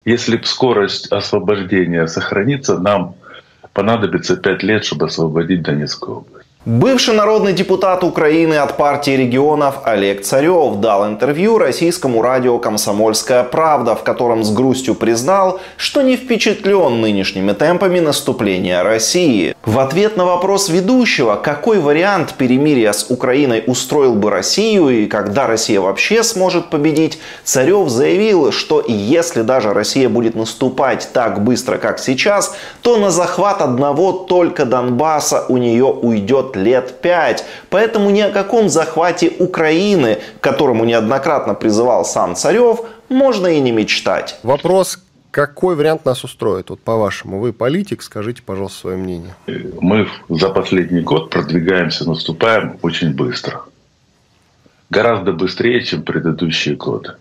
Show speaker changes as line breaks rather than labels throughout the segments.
Если скорость освобождения сохранится, нам понадобится 5 лет, чтобы освободить Донецкую область.
Бывший народный депутат Украины от партии регионов Олег Царев дал интервью российскому радио «Комсомольская правда», в котором с грустью признал, что не впечатлен нынешними темпами наступления России. В ответ на вопрос ведущего, какой вариант перемирия с Украиной устроил бы Россию и когда Россия вообще сможет победить, Царев заявил, что если даже Россия будет наступать так быстро, как сейчас, то на захват одного только Донбасса у нее уйдет лет 5. Поэтому ни о каком захвате Украины, к которому неоднократно призывал сам Царев, можно и не мечтать.
Вопрос, какой вариант нас устроит? Вот по-вашему, вы политик, скажите, пожалуйста, свое мнение.
Мы за последний год продвигаемся, наступаем очень быстро. Гораздо быстрее, чем предыдущие годы.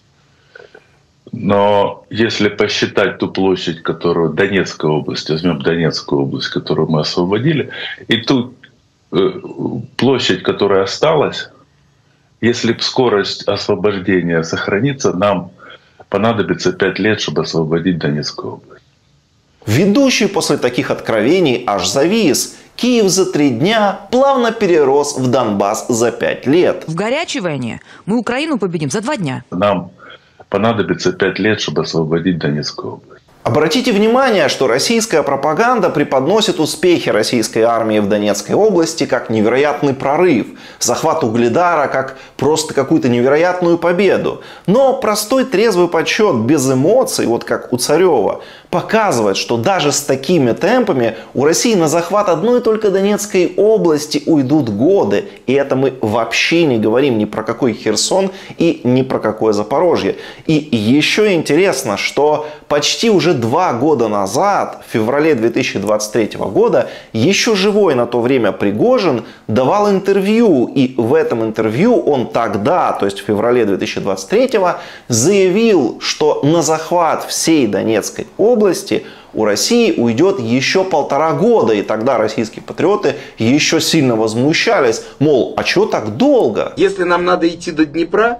Но если посчитать ту площадь, которую Донецкая область, возьмем Донецкую область, которую мы освободили, и ту площадь, которая осталась, если скорость освобождения сохранится, нам понадобится 5 лет, чтобы освободить Донецкую область.
Ведущий после таких откровений аж завис. Киев за 3 дня плавно перерос в Донбасс за 5 лет.
В горячей войне мы Украину победим за 2 дня.
Нам понадобится 5 лет, чтобы освободить Донецкую область.
Обратите внимание, что российская пропаганда преподносит успехи российской армии в Донецкой области как невероятный прорыв, захват Угледара как просто какую-то невероятную победу. Но простой трезвый подсчет без эмоций, вот как у Царева, показывает, что даже с такими темпами у России на захват одной только Донецкой области уйдут годы. И это мы вообще не говорим ни про какой Херсон и ни про какое Запорожье. И еще интересно, что почти уже 2 года назад, в феврале 2023 года, еще живой на то время Пригожин давал интервью. И в этом интервью он тогда, то есть в феврале 2023, заявил, что на захват всей Донецкой области у России уйдет еще 1,5 года. И тогда российские патриоты еще сильно возмущались. Мол, а чего так долго?
Если нам надо идти до Днепра,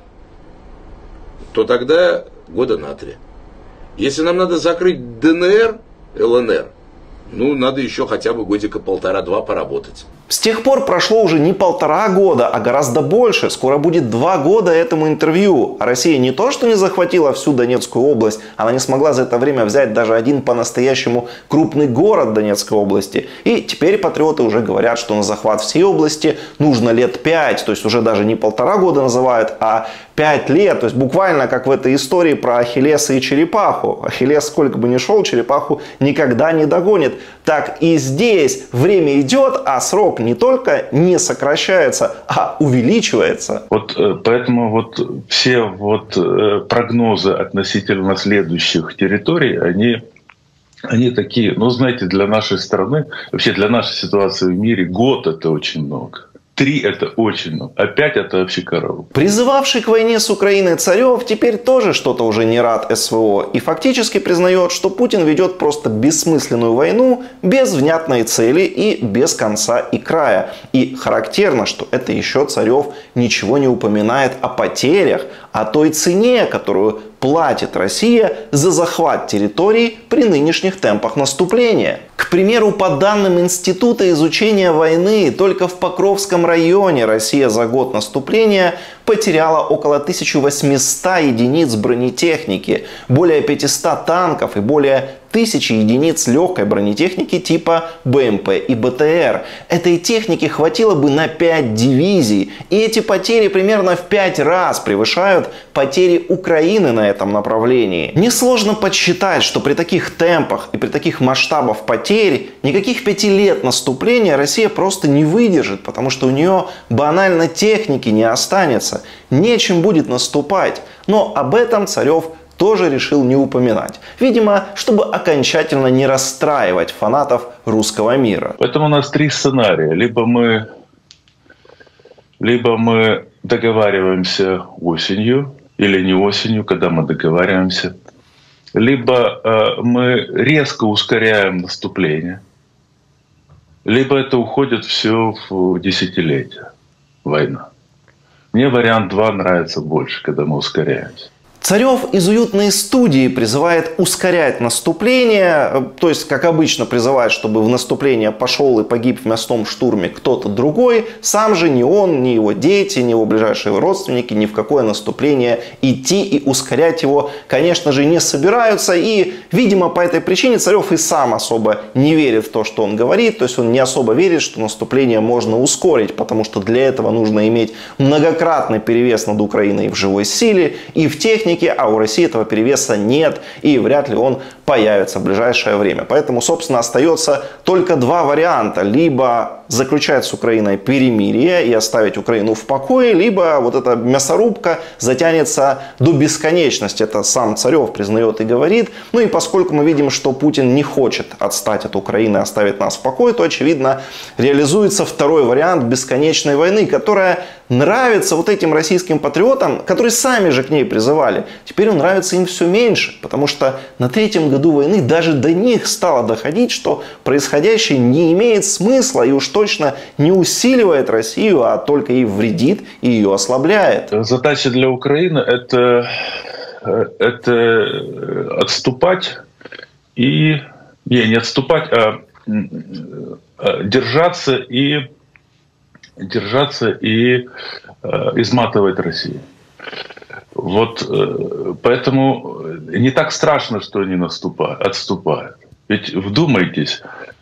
то тогда года на 3. Если нам надо закрыть ДНР, ЛНР, ну, надо еще хотя бы годика 1,5-2 поработать.
С тех пор прошло уже не 1,5 года, а гораздо больше. Скоро будет 2 года этому интервью. А Россия не то, что не захватила всю Донецкую область, она не смогла за это время взять даже один по-настоящему крупный город Донецкой области. И теперь патриоты уже говорят, что на захват всей области нужно лет 5. То есть уже даже не 1,5 года называют, а 5 лет. То есть буквально как в этой истории про Ахиллеса и черепаху. Ахиллес сколько бы ни шел, черепаху никогда не догонит. Так и здесь время идет, а срок не только не сокращается, а увеличивается.
Вот поэтому вот все прогнозы относительно следующих территорий, они такие, ну знаете, для нашей страны, вообще для нашей ситуации в мире год — это очень много. 3 — это очень много, а 5 — это вообще караул.
Призывавший к войне с Украиной Царев теперь тоже что-то уже не рад СВО и фактически признает, что Путин ведет просто бессмысленную войну без внятной цели и без конца и края. И характерно, что это еще Царев ничего не упоминает о потерях, о той цене, которую платит Россия за захват территорий при нынешних темпах наступления. К примеру, по данным Института изучения войны, только в Покровском районе Россия за год наступления потеряла около 1800 единиц бронетехники, более 500 танков и более 1000 единиц легкой бронетехники типа БМП и БТР. Этой техники хватило бы на 5 дивизий. И эти потери примерно в 5 раз превышают потери Украины на этом направлении. Несложно подсчитать, что при таких темпах и при таких масштабах потерь никаких 5 лет наступления Россия просто не выдержит, потому что у нее банально техники не останется. Нечем будет наступать. Но об этом Царев тоже решил не упоминать. Видимо, чтобы окончательно не расстраивать фанатов русского мира.
Поэтому у нас 3 сценария. Либо мы договариваемся осенью, или не осенью, когда мы договариваемся. Либо мы резко ускоряем наступление. Либо это уходит все в десятилетия. Война. Мне вариант 2 нравится больше, когда мы ускоряемся.
Царев из уютной студии призывает ускорять наступление, то есть, как обычно, призывает, чтобы в наступление пошел и погиб в мясном штурме кто-то другой. Сам же ни он, ни его дети, ни его ближайшие родственники ни в какое наступление идти и ускорять его, конечно же, не собираются. И, видимо, по этой причине Царев и сам особо не верит в то, что он говорит. То есть, он не особо верит, что наступление можно ускорить, потому что для этого нужно иметь многократный перевес над Украиной в живой силе и в технике. А у России этого перевеса нет, и вряд ли он появится в ближайшее время. Поэтому, собственно, остается только два варианта. Либо заключать с Украиной перемирие и оставить Украину в покое, либо вот эта мясорубка затянется до бесконечности. Это сам Царев признает и говорит. Ну и поскольку мы видим, что Путин не хочет отстать от Украины и оставить нас в покое, то, очевидно, реализуется второй вариант бесконечной войны, которая нравится вот этим российским патриотам, которые сами же к ней призывали. Теперь он нравится им все меньше, потому что на третьем году войны даже до них стало доходить, что происходящее не имеет смысла и уж точно не усиливает Россию, а только ей вредит и ее ослабляет.
Задача для Украины это отступать и не отступать, а держаться и изматывать Россию. Вот поэтому не так страшно, что они отступают. Ведь вдумайтесь,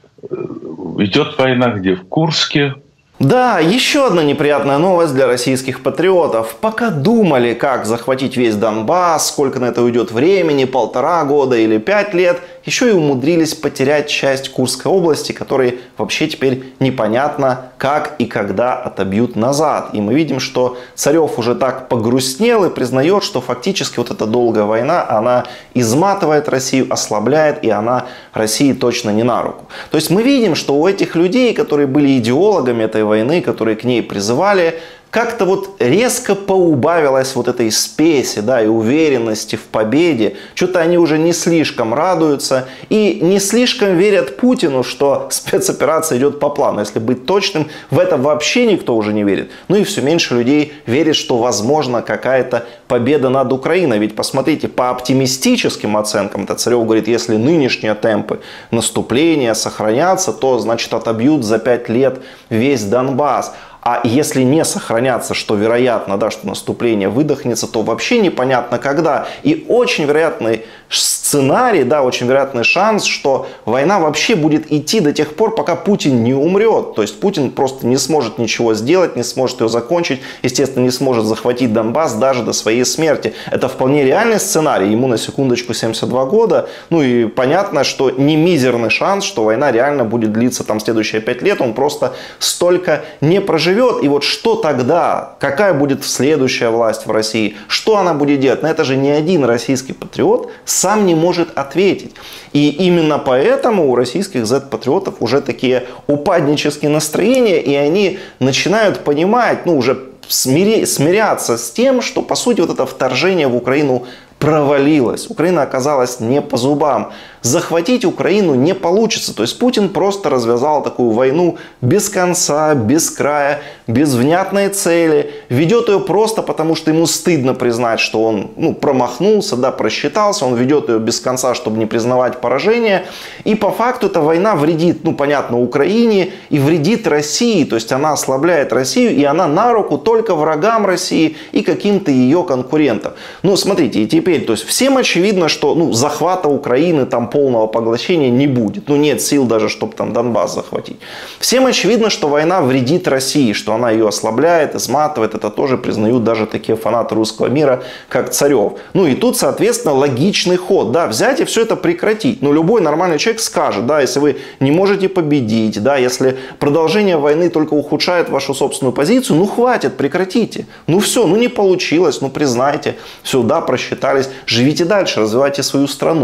идет война где? В Курске.
Да, еще одна неприятная новость для российских патриотов. Пока думали, как захватить весь Донбасс, сколько на это уйдет времени, 1,5 года или 5 лет, еще и умудрились потерять часть Курской области, которые вообще теперь непонятно, как и когда отобьют назад. И мы видим, что Царев уже так погрустнел и признает, что фактически вот эта долгая война, она изматывает Россию, ослабляет, и она России точно не на руку. То есть мы видим, что у этих людей, которые были идеологами этой войны, которые к ней призывали, как-то вот резко поубавилось вот этой спеси, да, и уверенности в победе. Что-то они уже не слишком радуются и не слишком верят Путину, что спецоперация идет по плану. Если быть точным, в это вообще никто уже не верит. Ну и все меньше людей верит, что возможно какая-то победа над Украиной. Ведь посмотрите, по оптимистическим оценкам, это Царев говорит, если нынешние темпы наступления сохранятся, то значит отобьют за 5 лет весь Донбасс. А если не сохранятся, что вероятно, да, что наступление выдохнется, то вообще непонятно когда. И очень вероятный сценарий, да, очень вероятный шанс, что война вообще будет идти до тех пор, пока Путин не умрет. То есть Путин просто не сможет ничего сделать, не сможет ее закончить, естественно, не сможет захватить Донбасс даже до своей смерти. Это вполне реальный сценарий, ему на секундочку 72 года. Ну и понятно, что не мизерный шанс, что война реально будет длиться там следующие 5 лет, он просто столько не проживет. И вот что тогда? Какая будет следующая власть в России? Что она будет делать? На это же ни один российский патриот сам не может ответить. И именно поэтому у российских Z-патриотов уже такие упаднические настроения, и они начинают понимать, ну уже смиряться с тем, что по сути вот это вторжение в Украину провалилась. Украина оказалась не по зубам. Захватить Украину не получится. То есть Путин просто развязал такую войну без конца, без края, без внятной цели. Ведет ее просто потому, что ему стыдно признать, что он промахнулся, да, просчитался. Он ведет ее без конца, чтобы не признавать поражение. И по факту эта война вредит, понятно, Украине и вредит России. То есть она ослабляет Россию, и она на руку только врагам России и каким-то ее конкурентам. Ну, смотрите, и теперь, то есть всем очевидно, что захвата Украины, там полного поглощения не будет. Нет сил даже, чтобы там Донбасс захватить. Всем очевидно, что война вредит России, что она ее ослабляет, изматывает. Это тоже признают даже такие фанаты русского мира, как Царев. И тут, соответственно, логичный ход. Да, взять и все это прекратить. Любой нормальный человек скажет, да, если вы не можете победить, да, если продолжение войны только ухудшает вашу собственную позицию, хватит, прекратите. Все, не получилось, признайте. Все, да, просчитались. Живите дальше, развивайте свою страну.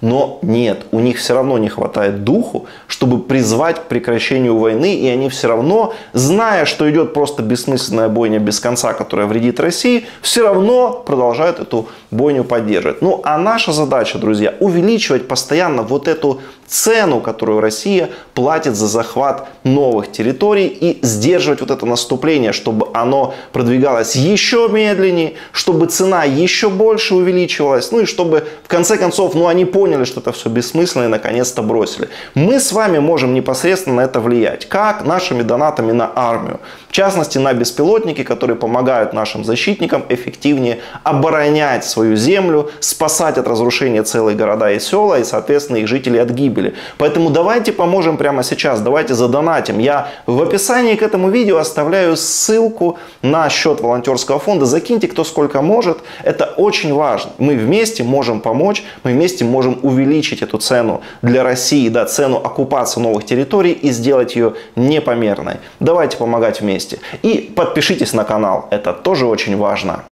Но нет, у них все равно не хватает духу, чтобы призвать к прекращению войны, и они все равно, зная, что идет просто бессмысленная бойня без конца, которая вредит России, все равно продолжают эту бойню поддерживать. Ну а наша задача, друзья, увеличивать постоянно вот эту цену, которую Россия платит за захват новых территорий, и сдерживать вот это наступление, чтобы оно продвигалось еще медленнее, чтобы цена еще больше увеличивалась, ну и чтобы в конце концов, они поняли, что это все бессмысленно и наконец-то бросили. Мы с вами можем непосредственно на это влиять. Как? Нашими донатами на армию. В частности, на беспилотники, которые помогают нашим защитникам эффективнее оборонять свою землю, спасать от разрушения целые города и села, и, соответственно, их жителей от гибели. Поэтому давайте поможем прямо сейчас, давайте задонатим. Я в описании к этому видео оставляю ссылку на счет волонтерского фонда. Закиньте кто сколько может. Это очень важно. Мы вместе можем помочь, мы вместе можем увеличить эту цену для России, да, цену оккупации новых территорий и сделать ее непомерной. Давайте помогать вместе. И подпишитесь на канал, это тоже очень важно.